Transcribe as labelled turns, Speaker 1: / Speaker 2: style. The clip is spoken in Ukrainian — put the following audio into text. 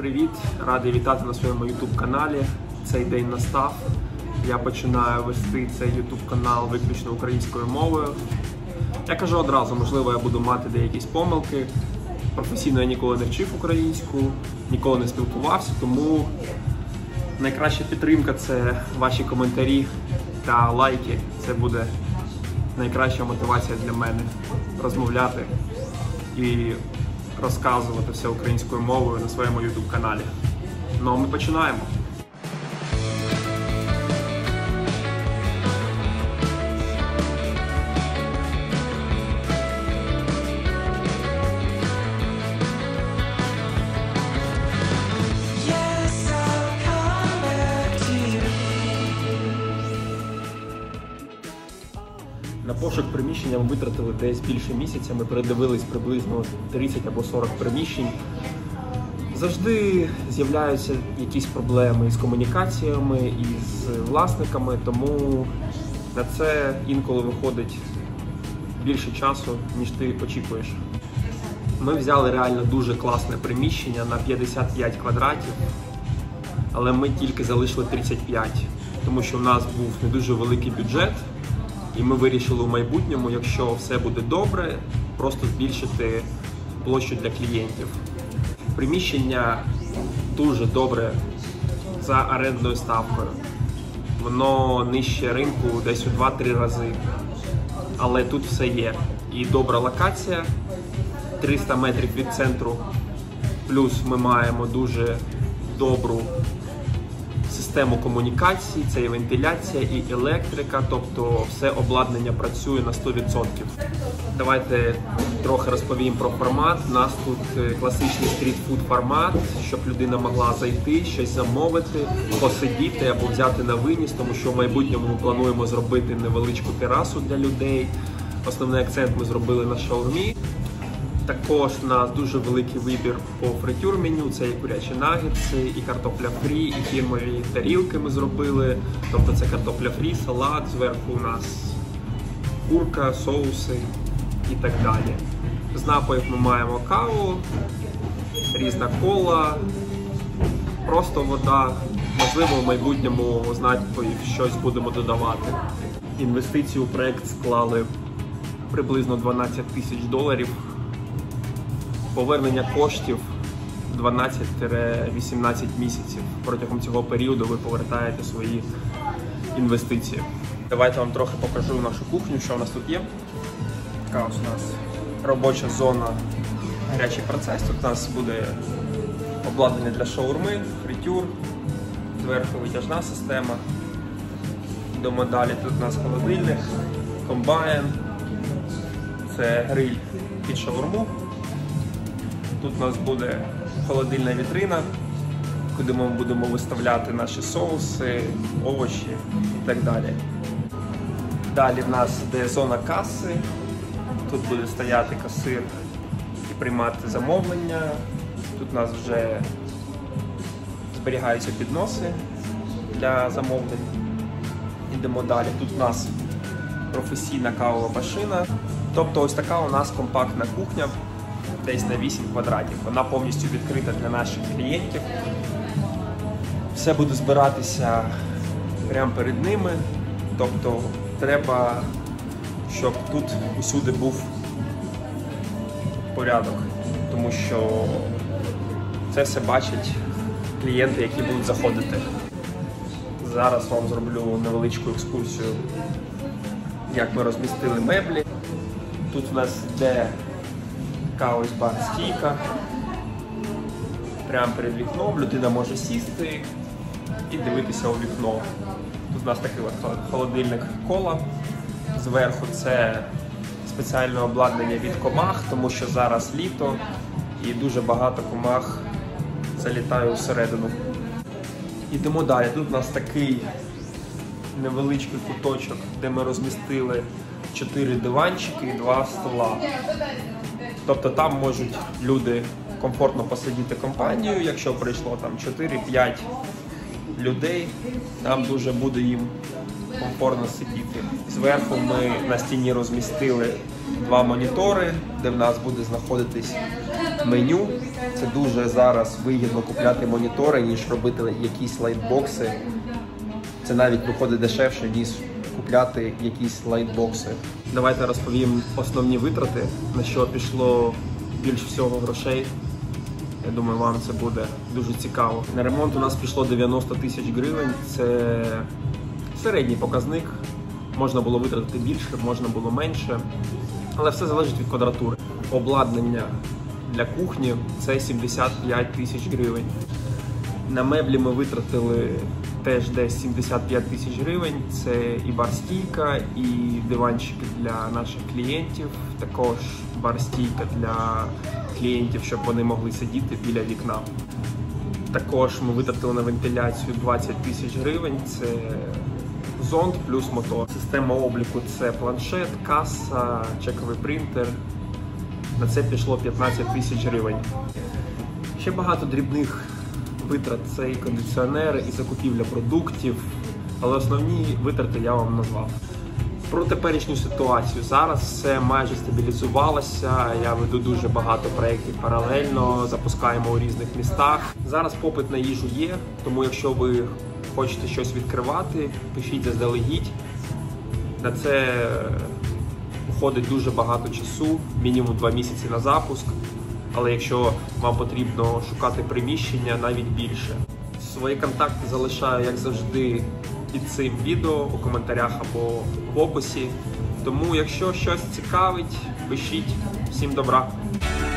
Speaker 1: Привіт! Радий вітати на своєму YouTube каналі. Цей день настав. Я починаю вести цей YouTube канал виключно українською мовою. Я кажу одразу, можливо, я буду мати деякісь помилки. Професійно я ніколи не вчив українську, ніколи не спілкувався, тому найкраща підтримка – це ваші коментарі та лайки. Це буде найкраща мотивація для мене розмовляти і розказувати все українською мовою на своєму YouTube каналі. Ну а ми починаємо. На пошук приміщення ми витратили десь більше місяця, ми передивились приблизно 30 або 40 приміщень. Завжди з'являються якісь проблеми з комунікаціями, і з власниками, тому на це інколи виходить більше часу, ніж ти очікуєш. Ми взяли реально дуже класне приміщення на 55 квадратів, але ми тільки залишили 35, тому що в нас був не дуже великий бюджет. І ми вирішили в майбутньому, якщо все буде добре, просто збільшити площу для клієнтів. Приміщення дуже добре за орендною ставкою. Воно нижче ринку десь у 2-3 рази. Але тут все є. І добра локація, 300 метрів від центру. Плюс ми маємо дуже добру систему комунікації, це і вентиляція, і електрика, тобто все обладнання працює на 100%. Давайте трохи розповім про формат. У нас тут класичний стрітфуд формат, щоб людина могла зайти, щось замовити, посидіти або взяти на виніс, тому що в майбутньому ми плануємо зробити невеличку терасу для людей. Основний акцент ми зробили на шаурмі. Також у нас дуже великий вибір по фритюр-меню, це і курячі нагетси, і картопля фрі, і фірмові тарілки ми зробили. Тобто це картопля фрі, салат, зверху у нас курка, соуси і так далі. З напоїв ми маємо каву, різна кола, просто вода. Можливо, в майбутньому з напоїв щось будемо додавати. Інвестиції у проєкт склали приблизно $12 тисяч. Повернення коштів 12-18 місяців. Протягом цього періоду ви повертаєте свої інвестиції. Давайте вам трохи покажу нашу кухню, що у нас тут є. Така ось у нас робоча зона, гарячий процес. Тут у нас буде обладнання для шаурми, фритюр, зверху витяжна система. Йдемо далі, тут у нас холодильник, комбайн, це гриль під шаурму. Тут у нас буде холодильна вітрина, куди ми будемо виставляти наші соуси, овочі і так далі. Далі в нас йде зона каси. Тут буде стояти касир і приймати замовлення. Тут у нас вже зберігаються підноси для замовлень. Йдемо далі. Тут у нас професійна кавова машина. Тобто ось така у нас компактна кухня. Десь на 8 квадратів. Вона повністю відкрита для наших клієнтів. Все буде збиратися прямо перед ними. Тобто треба, щоб тут усюди був порядок. Тому що це все бачать клієнти, які будуть заходити. Зараз вам зроблю невеличку екскурсію, як ми розмістили меблі. Тут у нас йде ось бар-стійка, прямо перед вікном, людина може сісти і дивитися у вікно. Тут у нас такий холодильник кола, зверху це спеціальне обладнання від комах, тому що зараз літо і дуже багато комах залітає всередину. Йдемо далі, тут у нас такий невеличкий куточок, де ми розмістили 4 диванчики і 2 стола. Тобто там можуть люди комфортно посидіти компанією, якщо прийшло там 4-5 людей, там дуже буде їм комфортно сидіти. Зверху ми на стіні розмістили 2 монітори, де в нас буде знаходитись меню. Це дуже зараз вигідно купляти монітори, ніж робити якісь лайтбокси. Це навіть виходить дешевше, ніж купляти якісь лайтбокси. Давайте розповім основні витрати, на що пішло більш всього грошей. Я думаю, вам це буде дуже цікаво. На ремонт у нас пішло 90 тисяч гривень. Це середній показник. Можна було витратити більше, можна було менше. Але все залежить від квадратури. Обладнання для кухні – це 75 тисяч гривень. На меблі ми витратили теж десь 75 тисяч гривень. Це і бар-стійка, і диванчики для наших клієнтів. Також бар-стійка для клієнтів, щоб вони могли сидіти біля вікна. Також ми витратили на вентиляцію 20 тисяч гривень. Це зонд плюс мотор. Система обліку – це планшет, каса, чековий принтер. На це пішло 15 тисяч гривень. Ще багато дрібних витрат – це і кондиціонери, і закупівля продуктів. Але основні витрати я вам назвав. Про теперішню ситуацію. Зараз все майже стабілізувалося. Я веду дуже багато проєктів паралельно, запускаємо у різних містах. Зараз попит на їжу є, тому якщо ви хочете щось відкривати, пишіть заздалегідь. На це уходить дуже багато часу, мінімум 2 місяці на запуск. Але якщо вам потрібно шукати приміщення, навіть більше. Свої контакти залишаю, як завжди, під цим відео, у коментарях або в описі. Тому, якщо щось цікавить, пишіть. Всім добра!